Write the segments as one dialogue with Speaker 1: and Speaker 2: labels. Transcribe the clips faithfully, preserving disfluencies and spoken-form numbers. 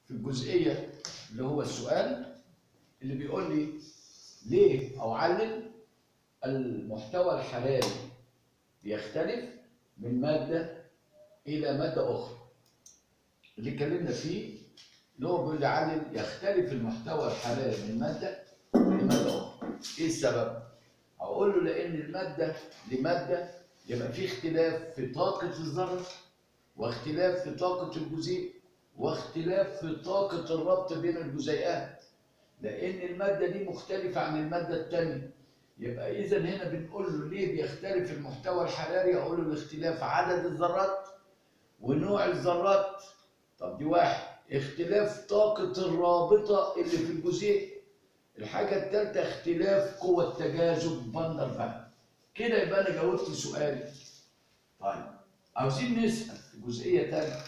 Speaker 1: في الجزئيه اللي هو السؤال اللي بيقول لي ليه او علل المحتوى الحراري بيختلف من ماده الى ماده اخرى. اللي اتكلمنا فيه اللي هو بيقول لي علل يختلف المحتوى الحراري من ماده لماده اخرى. ايه السبب؟ اقول له لان الماده لماده يبقى في اختلاف في طاقه الذره، واختلاف في طاقه الجزيء، واختلاف في طاقه الربط بين الجزيئات، لان الماده دي مختلفه عن الماده الثانيه. يبقى اذا هنا بنقول له ليه بيختلف المحتوى الحراري، اقول له الاختلاف عدد الذرات ونوع الذرات. طب دي واحد. اختلاف طاقه الرابطه اللي في الجزيء. الحاجه الثالثه اختلاف قوه تجاذب فاندر فان. كده يبقى انا جاوبت سؤالي. طيب عاوزين نسال في جزئيه ثانيه.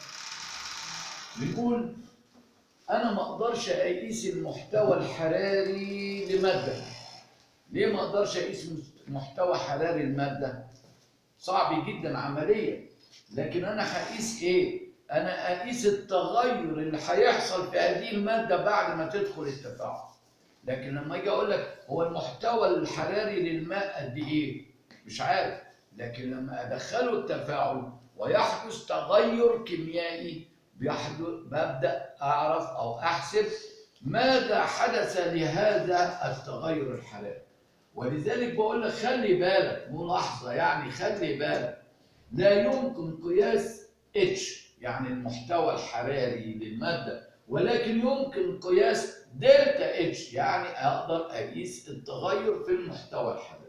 Speaker 1: بنقول انا ما اقدرش اقيس المحتوى الحراري لماده. ليه ما اقدرش اقيس محتوى حراري الماده؟ صعب جدا عمليا. لكن انا هقيس ايه؟ انا اقيس التغير اللي هيحصل في هذه الماده بعد ما تدخل التفاعل. لكن لما اجي اقول لك هو المحتوى الحراري للماء قد ايه؟ مش عارف. لكن لما ادخله التفاعل ويحدث تغير كيميائي بيحدث، ببدا اعرف او احسب ماذا حدث لهذا التغير الحراري. ولذلك بقول لك خلي بالك، ملاحظه يعني خلي بالك، لا يمكن قياس اتش يعني المحتوى الحراري للماده، ولكن يمكن قياس دلتا اتش يعني اقدر اقيس التغير في المحتوى الحراري.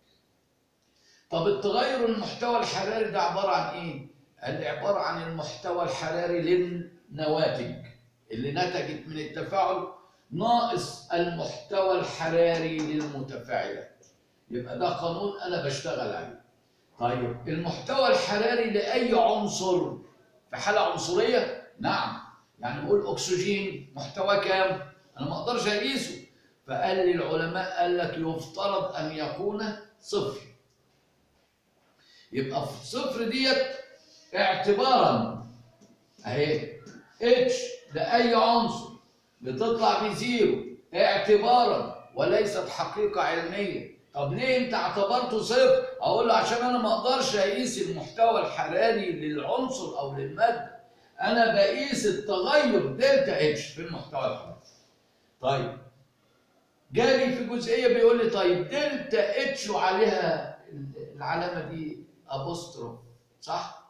Speaker 1: طب التغير المحتوى الحراري ده عباره عن ايه؟ قال لي عباره عن المحتوى الحراري للنواتج اللي نتجت من التفاعل ناقص المحتوى الحراري للمتفاعلات. يبقى ده قانون انا بشتغل عليه. طيب المحتوى الحراري لاي عنصر في حاله عنصريه؟ نعم. يعني نقول اكسجين محتوى كام؟ انا ما اقدرش اقيسه. فقال لي العلماء قال لك يفترض ان يكون صفر. يبقى في صفر ديت اعتبارا اهي اتش لاي عنصر بتطلع بزيرو اعتبارا وليست حقيقه علميه. طب ليه انت اعتبرته صفر؟ اقول له عشان انا ما اقدرش اقيس المحتوى الحراري للعنصر او للماده، انا بقيس التغير دلتا اتش في المحتوى الحراري. طيب جالي في جزئيه بيقول لي طيب دلتا اتش وعليها العلامه دي ابوستروف صح؟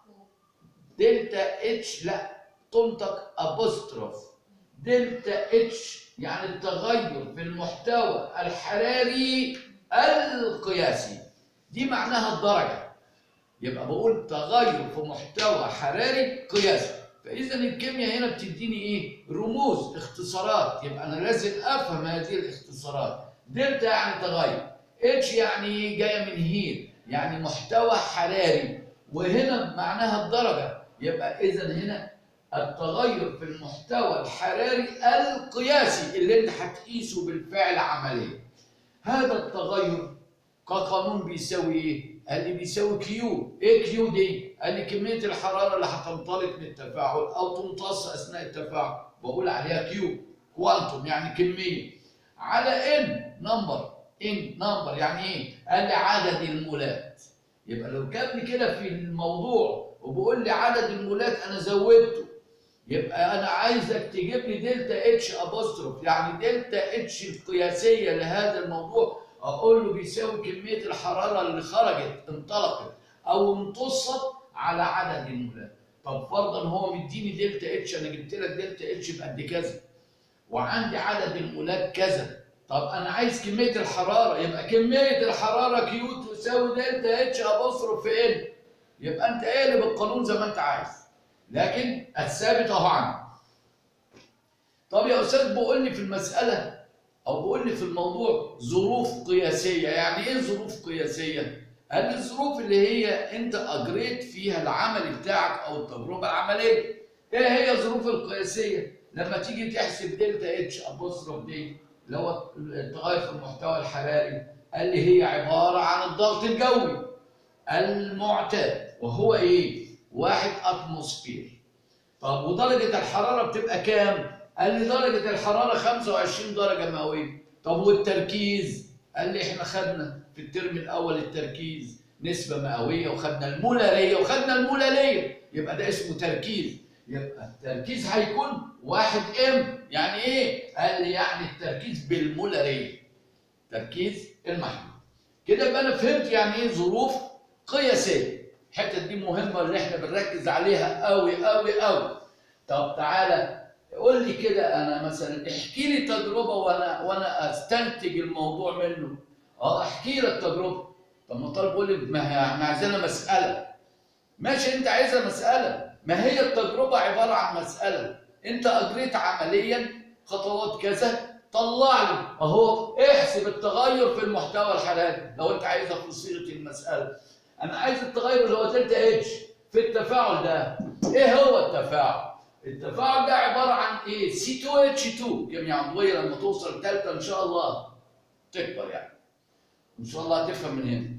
Speaker 1: دلتا اتش لا تنطق ابوستروف. دلتا اتش يعني التغير في المحتوى الحراري القياسي، دي معناها الدرجه. يبقى بقول تغير في محتوى حراري قياسي. فاذا الكيمياء هنا بتديني ايه؟ رموز اختصارات. يبقى انا لازم افهم هذه الاختصارات. دلتا يعني تغير، اتش يعني جايه من هيل يعني محتوى حراري، وهنا معناها الدرجه. يبقى اذا هنا التغير في المحتوى الحراري القياسي اللي انت هتقيسه بالفعل عمليا. هذا التغير كقانون بيساوي ايه؟ قال لي بيساوي كيو. ايه كيو دي؟ قال لي كميه الحراره اللي هتنطلق من التفاعل او تمتص اثناء التفاعل، بقول عليها كيو كوانتوم يعني كميه، على ان نمبر. ان نمبر يعني ايه؟ قال لي عدد المولات. يبقى لو كان كده في الموضوع وبقول لي عدد المولات انا زودته، يبقى انا عايزك تجيب لي دلتا اتش ابوستروف يعني دلتا اتش القياسيه لهذا الموضوع، اقول له بيساوي كميه الحراره اللي خرجت انطلقت او امتصت على عدد المولات. طب فرضا هو مديني دلتا اتش، انا جبت لك دلتا اتش بقد كذا وعندي عدد المولات كذا. طب انا عايز كميه الحراره، يبقى كميه الحراره كيو تساوي دلتا اتش ابوستروف في ان. يبقى انت اقلب القانون زي ما انت عايز، لكن الثابت اهو عندي. طب يا استاذ بقول لي في المساله او بقول لي في الموضوع ظروف قياسيه، يعني ايه ظروف قياسيه؟ قال لي الظروف اللي هي انت اجريت فيها العمل بتاعك او التجربه العمليه. ايه هي الظروف القياسيه؟ لما تيجي تحسب دلتا اتش ابوستروف دي اللي هو التغير في المحتوى الحراري، قال لي هي عباره عن الضغط الجوي المعتاد وهو ايه؟ واحد اتموسفير. طب ودرجه الحراره بتبقى كام؟ قال لي درجة الحرارة خمسة وعشرين درجة مئوية. طب والتركيز؟ قال لي احنا خدنا في الترم الأول التركيز نسبة مئوية، وخدنا المولارية وخدنا المولارية، يبقى ده اسمه تركيز. يبقى التركيز هيكون واحد ام. يعني ايه؟ قال لي يعني التركيز بالمولارية، تركيز المحلول. كده يبقى انا فهمت يعني ايه ظروف قياسية. الحتة دي مهمة اللي احنا بنركز عليها قوي قوي قوي. طب تعالى قول لي كده، انا مثلا احكي لي تجربة وانا وانا استنتج الموضوع منه. اه احكي لك تجربة. طب ما الطالب يقول لي ما احنا عايزينها مسألة. ماشي، انت عايزها مسألة، ما هي التجربة عبارة عن مسألة. انت اجريت عمليا خطوات كذا، طلع لي اهو احسب التغير في المحتوى الحراري لو انت عايزها في صيغة المسألة. انا عايز التغير اللي هو دلتا اتش في التفاعل ده. ايه هو التفاعل؟ التفاعل ده عبارة عن ايه؟ سي تو اتش تو، كيمياء عضوية لما توصل الثالثة ان شاء الله تكبر يعني. ان شاء الله هتفهم من هنا.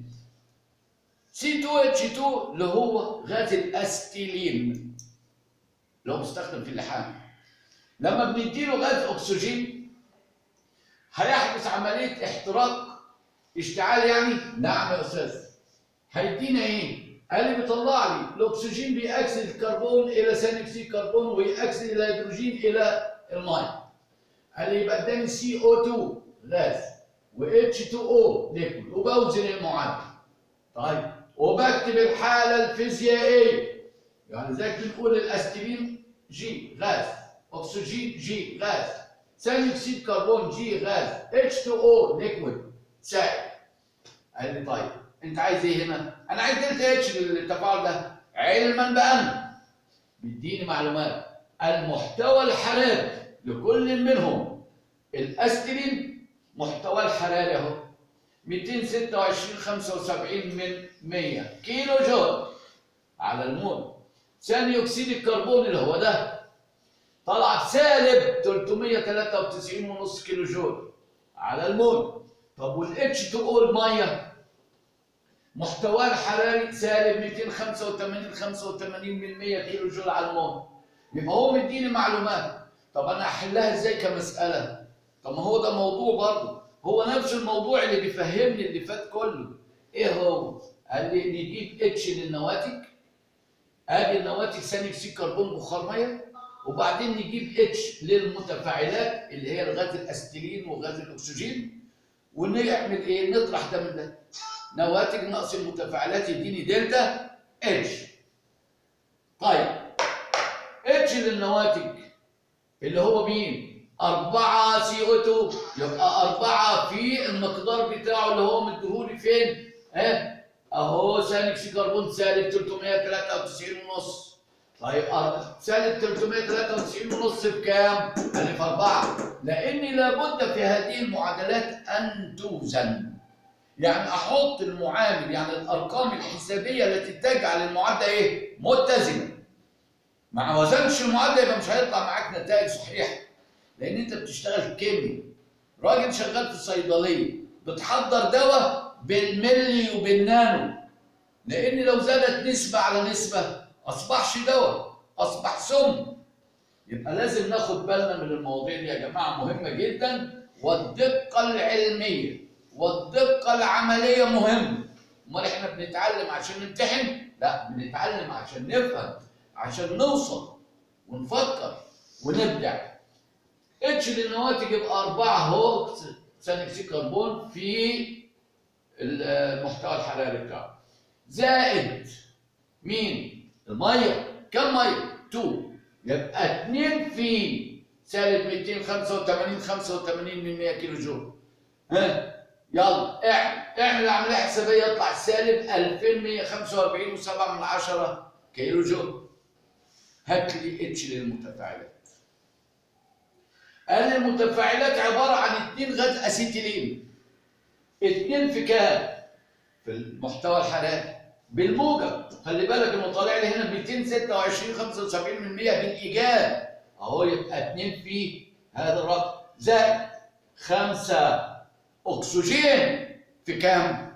Speaker 1: سي تو اتش تو اللي هو غاز الاستيلين اللي هو بيستخدم في اللحام. لما بنديله غاز اكسجين هيحدث عمليه احتراق، اشتعال يعني. نعم يا استاذ. هيدينا ايه؟ قال لي بيطلع لي الاكسجين بيأكسد الكربون الى ثاني اكسيد الكربون، ويأكسد الهيدروجين الى الميه. قال لي يبقى اداني سي او تو غاز و اتش تو او ليكويد، وبوزن المعادله. طيب وبكتب الحالة الفيزيائية، يعني زي بنقول الاستيلين جي غاز، أكسجين جي غاز، ثاني أكسيد كربون جي غاز، اتش تو او ليكويد سائل. قال لي طيب أنت عايز إيه هنا؟ أنا عايز دلتا اتش للتفاعل ده، علما بأن بيديني معلومات المحتوى الحراري لكل منهم. الاستيلين محتوى الحراري أهو مئتين وستة وعشرين خمسة وسبعين من مئة كيلو جول على المول. ثاني اكسيد الكربون اللي هو ده طلع بسالب ثلاثمئة وثلاثة وتسعين ونص كيلو جول على المول. طب والاتش تو او الميه محتواه الحراري سالب مئتين وخمسة وثمانين خمسة وثمانين من مئة كيلو جول على المول. يبقى هو مديني معلومات. طب انا احلها ازاي كمساله؟ طب ما هو ده موضوع برضه، هو نفس الموضوع اللي بيفهمني اللي فات كله. ايه هو؟ قال لي نجيب اتش للنواتج، ادي النواتج ثاني اكسيد كربون بخار ميه، وبعدين نجيب اتش للمتفاعلات اللي هي الغاز الاستيلين وغاز الاكسجين، ونعمل ايه؟ نطرح ده من ده. نواتج ناقص المتفاعلات يديني دلتا اتش. طيب اتش للنواتج اللي هو مين؟ أربعة سي أو تو، يبقى أربعة في المقدار بتاعه اللي هو مديهولي فين؟ ها؟ أهو ثاني أكسيد كربون سالب ثلاثمئة وثلاثة وتسعين ونص. طيب سالب ثلاثمئة وثلاثة وتسعين ونص بكام؟ قال لي في أربعة، لأني لابد في هذه المعادلات أن توزن. يعني أحط المعامل، يعني الأرقام الحسابية التي تجعل المعادلة إيه؟ متزنة. ما وزنش المعادلة يبقى مش هيطلع معاك نتائج صحيحة. لأن أنت بتشتغل كيمياء، راجل شغال في الصيدلية بتحضر دواء بالملي وبالنانو، لأن لو زادت نسبة على نسبة أصبحش دواء، أصبح سم. يبقى لازم ناخد بالنا من المواضيع دي يا جماعة، مهمة جدا. والدقة العلمية والدقة العملية مهمة. أمال إحنا بنتعلم عشان نمتحن؟ لا، بنتعلم عشان نفهم، عشان نوصل ونفكر ونبدع. اتش للنواتج يبقى أربعة اهو ثاني أكسيد كربون في المحتوى الحراري بتاعه، زائد مين؟ المية. كم مية؟ اتنين، يبقى اتنين في سالب مئتين وخمسة وثمانين خمسة وثمانين من مئة كيلو جول. ها يلا اعمل اعمل العملية حسابية، يطلع سالب ألفين ومئة وخمسة وأربعين فاصلة سبعة من عشرة كيلو جول. هات لي اتش للمتفاعلات. قال المتفاعلات عبارة عن اتنين غاز اسيتيلين. اتنين في كام؟ في المحتوى الحراري بالموجب. خلي بالك انه طالع لي هنا مئتين وستة وعشرين فاصلة خمسة وسبعين من مئة بالايجاب اهو، يبقى اتنين في هذا الرقم، زائد خمسة اكسجين في كام؟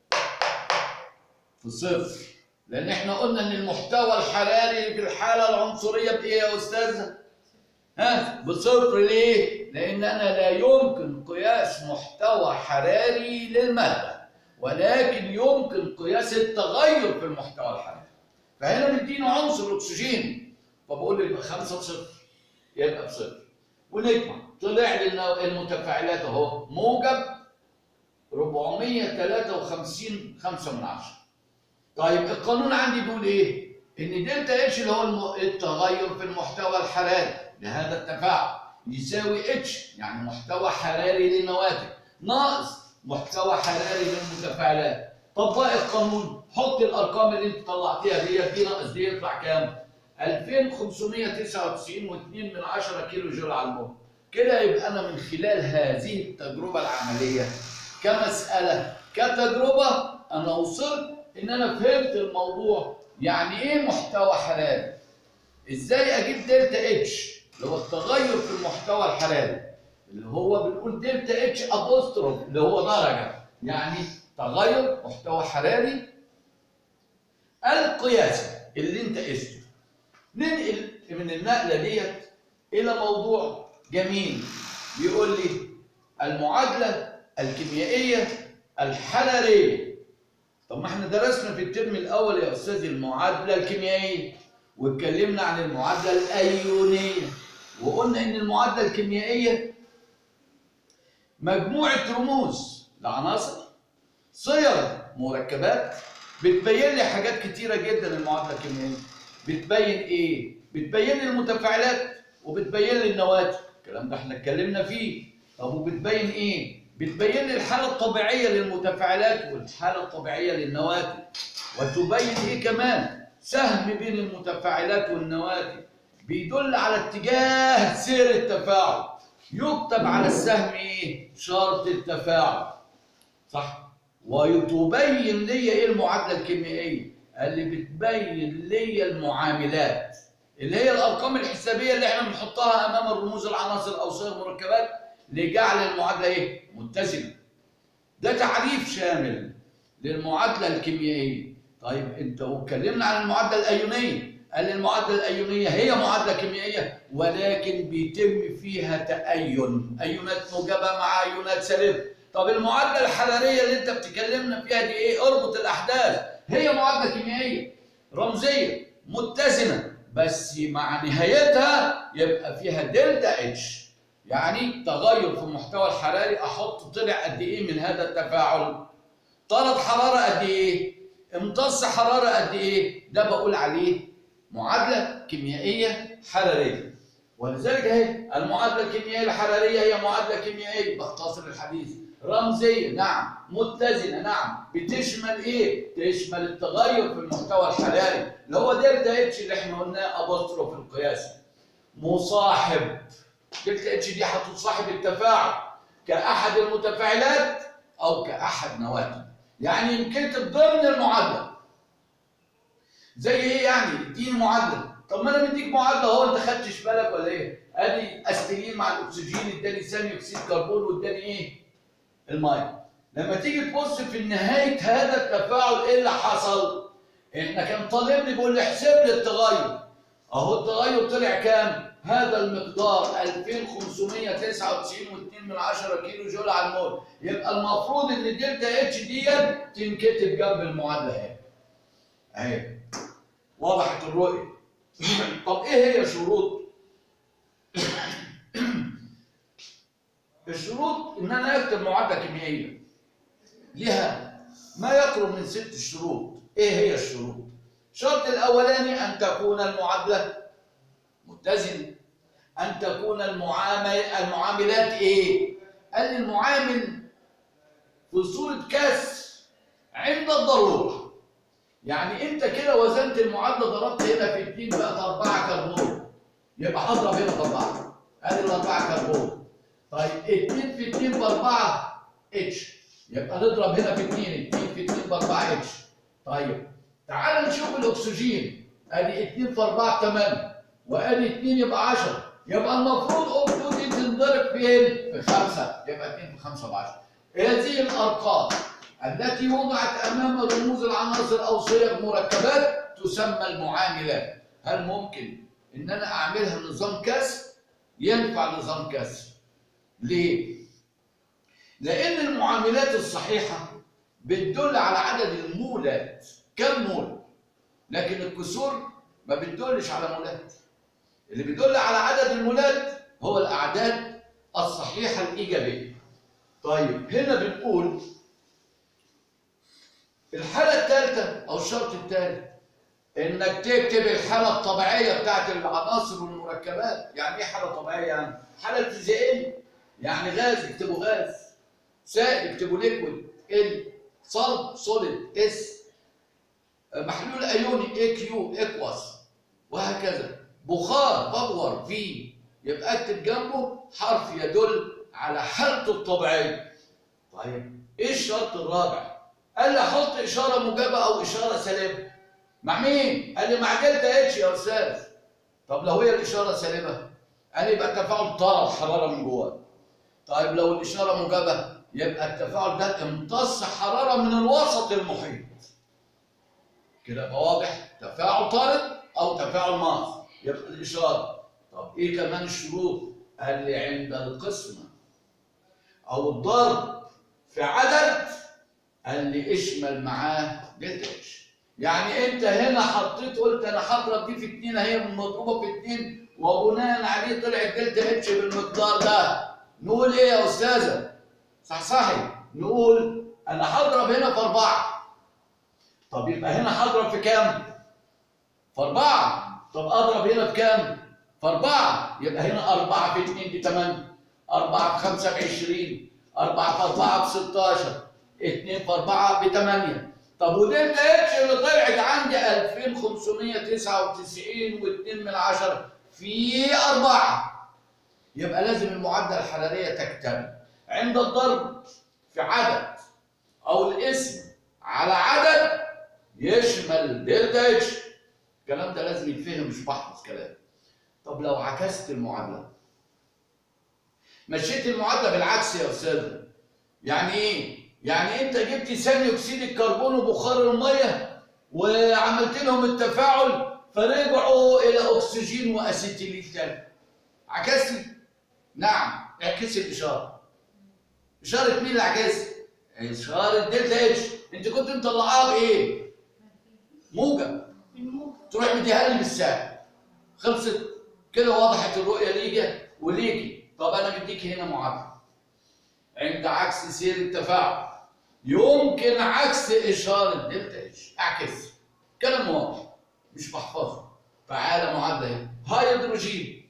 Speaker 1: في صفر. لان احنا قلنا ان المحتوى الحراري في الحالة العنصرية بايه يا استاذ؟ ها بصفر ليه؟ لأن أنا لا يمكن قياس محتوى حراري للمادة، ولكن يمكن قياس التغير في المحتوى الحراري. فهنا مدينا عنصر الأكسجين، فبقول له يبقى خمسة بصفر، يبقى بصفر. ونجمع طلع لي المتفاعلات أهو موجب أربعمية وتلاتة وخمسين خمسة من عشرة. طيب القانون عندي بيقول إيه؟ إن دلتا اتش اللي هو التغير في المحتوى الحراري لهذا التفاعل يساوي اتش، يعني محتوى حراري للنواتج، ناقص محتوى حراري للمتفاعلات. طب بقى القانون حط الارقام اللي انت طلعتيها دي، دي ناقص دي يطلع كام؟ ألفين وخمسمية وتسعة وتسعين واتنين من عشرة كيلو جول على المول. كده يبقى انا من خلال هذه التجربه العمليه كمساله كتجربه انا وصلت ان انا فهمت الموضوع. يعني ايه محتوى حراري؟ ازاي اجيب دلتا اتش اللي هو التغير في المحتوى الحراري، اللي هو بنقول دلتا اتش ابوستروف اللي هو درجه، يعني تغير محتوى حراري القياسي اللي انت قسته. ننقل من النقله ديت الى موضوع جميل بيقول لي المعادله الكيميائيه الحراريه. طب ما احنا درسنا في الترم الاول يا استاذ المعادله الكيميائيه، واتكلمنا عن المعادله الايونيه، وقلنا ان المعادله الكيميائيه مجموعه رموز لعناصر صيغ مركبات بتبين لي حاجات كتيره جدا. المعادله الكيميائيه بتبين ايه؟ بتبين لي المتفاعلات وبتبين لي النواتج، الكلام ده احنا اتكلمنا فيه. طب وبتبين ايه؟ بتبين لي الحاله الطبيعيه للمتفاعلات والحاله الطبيعيه للنواتج. وتبين ايه كمان؟ سهم بين المتفاعلات والنواتج بيدل على اتجاه سير التفاعل، يكتب على السهم ايه؟ شرط التفاعل، صح؟ وتبين لي ايه المعادله الكيميائيه؟ اللي بتبين لي المعاملات اللي هي الارقام الحسابيه اللي احنا بنحطها امام الرموز العناصر او صيغ مركبات لجعل المعادله ايه؟ متزنه. ده تعريف شامل للمعادله الكيميائيه. طيب انت واتكلمنا عن المعادله الايونيه، قال المعادله الايونيه هي معادله كيميائيه ولكن بيتم فيها تأين، ايونات موجبه مع ايونات سالبه. طب المعادله الحراريه اللي انت بتكلمنا فيها دي ايه؟ اربط الاحداث، هي معادله كيميائيه رمزيه متزنه بس مع نهايتها يبقى فيها دلتا اتش، يعني تغير في المحتوى الحراري. احط طلع قد ايه من هذا التفاعل؟ طرد حراره قد ايه؟ امتص حراره قد ايه؟ ده بقول عليه معادله كيميائيه حراريه. ولذلك اهي المعادله الكيميائيه الحراريه هي معادله كيميائيه، باختصر الحديث، رمزيه نعم، متزنه نعم، بتشمل ايه؟ تشمل التغير في المحتوى الحراري اللي هو دلتا اتش اللي احنا قلناه ابوستروف القياسي. مصاحب دلتا اتش دي هتصاحب التفاعل كاحد المتفاعلات او كاحد نواتج، يعني ينكتب ضمن المعادله. زي ايه يعني؟ اديني معادله. طب ما انا مديك معادله اهو، انت خدتش بالك ولا ايه؟ ادي استيلين مع الاكسجين اداني ثاني اكسيد كربون واداني ايه؟ الميه. لما تيجي تبص في نهايه هذا التفاعل ايه اللي حصل؟ احنا كان طالبني بيقول لي احسب لي التغير. اهو التغير طلع كام؟ هذا المقدار ألفين وخمسمية وتسعة وتسعين واتنين من عشرة كيلو جول على المول. يبقى المفروض ان دلتا اتش ديت تنكتب جنب المعادله اهي. اهي وضحت الرؤيه. طب ايه هي شروط؟ الشروط ان انا اكتب معادله كيميائيه لها ما يقرب من ست شروط. ايه هي الشروط؟ الشرط الاولاني ان تكون المعادله متزنه، ان تكون المعامل المعاملات ايه؟ قال لي المعامل في صوره كسر عند الضروره. يعني انت كده وزنت المعادله، ضربت هنا في اتنين بقت أربعة كربون، يبقى هضرب هنا في أربعة، ادي الأربعة كربون. طيب اتنين في اتنين بأربعة اتش، يبقى نضرب هنا في اتنين، اتنين في اتنين بأربعة اتش. طيب تعال نشوف الأكسجين، ادي اتنين في أربعة بتمانية، وادي اتنين يبقى عشرة، يبقى المفروض أوبتو دي تنضرب فين؟ في خمسة، يبقى اتنين في خمسة بعشرة. هذه الأرقام التي وضعت أمام رموز العناصر أو صيغ مركبات تسمى المعاملات. هل ممكن إن أنا أعملها نظام كسر؟ ينفع نظام كسر. ليه؟ لأن المعاملات الصحيحة بتدل على عدد المولات، كم مول؟ لكن الكسور ما بتدلش على مولات. اللي بيدل على عدد المولات هو الأعداد الصحيحة الإيجابية. طيب هنا بنقول الحالة الثالثة أو الشرط الثالث إنك تكتب الحالة الطبيعية بتاعت العناصر والمركبات. يعني إيه حالة طبيعية؟ يعني حالة فيزيائية. يعني غاز اكتبوا غاز، سائل اكتبوا ليكويد، ال، صلب سوليد اس، محلول ايوني اي كيو اكواس، وهكذا. بخار باور في، يبقى اكتب جنبه حرف يدل على حالته الطبيعيه. طيب ايه الشرط الرابع؟ قال لي احط اشاره موجبه او اشاره سالبه. مع مين؟ قال لي مع دلتا اتش يا استاذ. طب لو هي الاشاره سالبه قال لي يبقى التفاعل طرد حراره من جواه. طيب لو الاشاره موجبه يبقى التفاعل ده امتص حراره من الوسط المحيط. كده يبقى واضح؟ تفاعل طارد او تفاعل ماس يبقى الاشاره. طب ايه كمان الشروط؟ قال لي عند القسمه او الضرب في عدد قال لي اشمل معاه دلتا اتش. يعني انت هنا حطيت قلت انا هضرب دي في اتنين اهي مضروبه في اتنين وبناء عليه طلعت دلتا اتش بالمقدار ده. نقول ايه يا استاذه؟ صح صحي نقول انا هضرب هنا في اربعه. طب يبقى هنا هضرب في كام؟ في اربعه. طب اضرب هنا في كام؟ في اربعه. يبقى هنا اربعه في اتنين ب تمانية، اربعه في خمسه ب عشرين، اربعه في اربعه ب ستاشر، اتنين في اربعه ب تمانية. طب ودلتا اتش اللي طلعت عندي الفين وخمسميه وتسعه وتسعين واتنين من عشرة في اربعه. يبقى لازم المعادله الحراريه تكتمل عند الضرب في عدد او الاسم على عدد يشمل دلتا اتش. الكلام ده لازم يتفهم، مش بحفظ كلام. طب لو عكست المعادله، مشيت المعادله بالعكس يا استاذ، يعني ايه؟ يعني انت جبت ثاني اكسيد الكربون وبخار الميه وعملت لهم التفاعل فرجعوا الى اكسجين واسيتيلين تاني. عكست؟ نعم، اعكس الاشاره. اشاره مين اللي عكست؟ اشاره دلتا اتش. انت كنت مطلعاها بايه؟ موجب. تروح مديها لي بالسالب. خلصت كده، وضحت الرؤيه ليجي وليكي. طب انا مديك هنا معادله عند عكس سير التفاعل يمكن عكس اشاره دلتا اتش. اعكس. كلام واضح مش بحفظه. تعالى معادله اهي، هيدروجين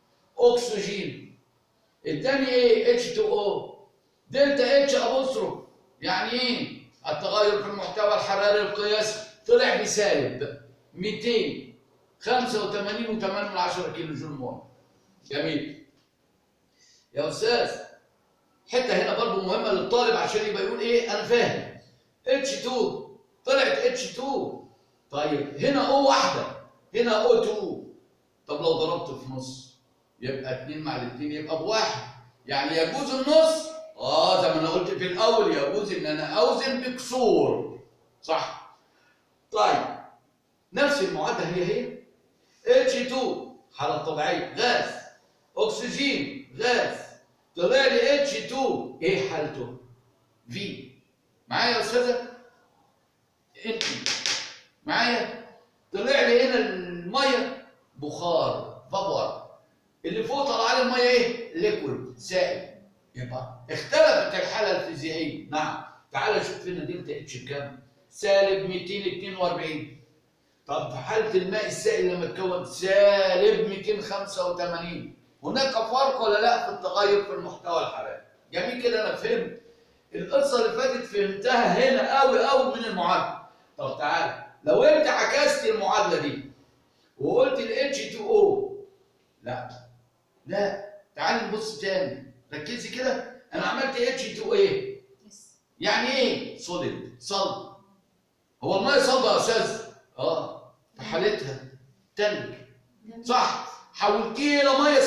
Speaker 1: اكسجين الثاني ايه؟ اتش اتنين او دلتا اتش ابوستروف. يعني ايه؟ التغير في المحتوى الحراري القياسي طلع بسالب ميتين وخمسه وتمانين وتمانية من عشرة كيلو جول مول. جميل يا استاذ. حته هنا برضو مهمه للطالب عشان يبقى يقول ايه انا فاهم. اتش اتنين طلعت اتش اتنين. طيب هنا او واحده، هنا او اتنين. طب لو ضربت في نص يبقى اتنين مع الاتنين يبقى بواحد. يعني يجوز النص؟ اه زي ما انا قلت في الاول يجوز ان انا اوزن بكسور. صح؟ طيب نفس المعادله هي هي. اتش اتنين حاله طبيعيه غاز، اكسجين غاز، طلع لي اتش اتنين ايه حالته؟ في. معايا يا استاذه؟ انت معايا؟ طلع لي هنا الميه بخار فابور، اللي فوق طلع لي الميه ايه؟ ليكويد سائل. يبقى اختلفت الحاله الفيزيائيه. نعم. تعال شوف هنا دلتا اتش بكام؟ سالب ميتين واتنين واربعين. طب في حاله الماء السائل لما اتكون سالب ميتين وخمسه وتمانين. هناك فرق ولا لا في التغير في المحتوى الحراري؟ جميل كده انا فهمت. القصه اللي فاتت فهمتها هنا قوي قوي من المعادله. طب تعالى لو انت عكست المعادله دي وقلت ال اتش اتنين او لا لا تعالى نبص تاني، ركزي كده. انا عملت اتش اتنين ايه؟ يعني ايه؟ سوليد صلب. هو الميه صلبه يا استاذ؟ اه في حالتها تلج. صح؟ حولتيه الى ميه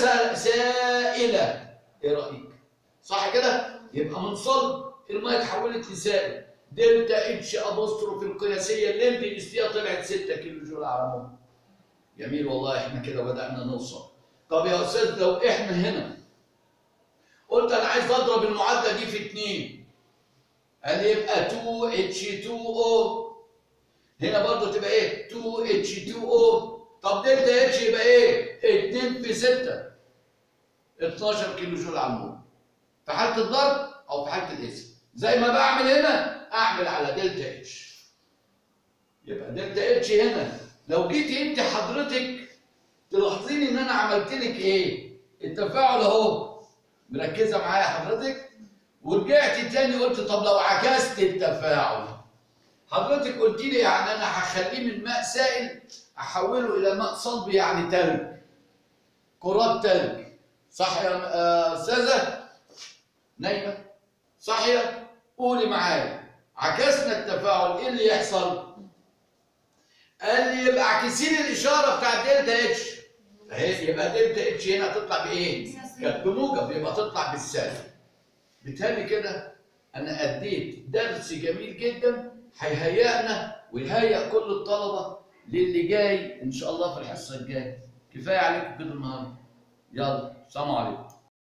Speaker 1: سائله. ايه رايك؟ صح كده؟ يبقى من صلب الميه اتحولت لسائل. دلتا اتش ابوستروف القياسيه اللي انت قستيها طلعت سته كيلو جول على مول. جميل والله، احنا كده بدانا نوصل. طب يا استاذ لو احنا هنا قلت انا عايز اضرب المعادله دي في اتنين، قال لي يبقى اتنين اتش اتنين او، هنا برضه تبقى ايه؟ اتنين اتش اتنين او. طب دلتا اتش يبقى ايه؟ اتنين في ستة، اتناشر كيلو جول على المول. في حاله الضرب او في حاله القسم، زي ما بعمل هنا اعمل على دلتا اتش. يبقى دلتا اتش هنا لو جيت انت حضرتك تلاحظين ان انا عملت لك ايه؟ التفاعل اهو، مركزه معايا حضرتك؟ ورجعت تاني قلت طب لو عكست التفاعل، حضرتك قلت لي يعني انا هخليه من ماء سائل احوله الى ماء صلب، يعني تلج، كرات تلج، صح يا استاذه نايمه؟ صح يا؟ قولي معايا، عكسنا التفاعل ايه اللي يحصل؟ قال لي يبقى عكسين الاشاره بتاعت دلتا اتش اهي، يبقى دلتا اتش هنا هتطلع بايه؟ كانت بموجب، يبقى تطلع بالسالب. بالتالي كده انا اديت درس جميل جدا هيهيئنا ويهيئ كل الطلبه للي جاي ان شاء الله في الحصه الجايه. كفايه عليكم كده النهارده. يلا سلام عليكم.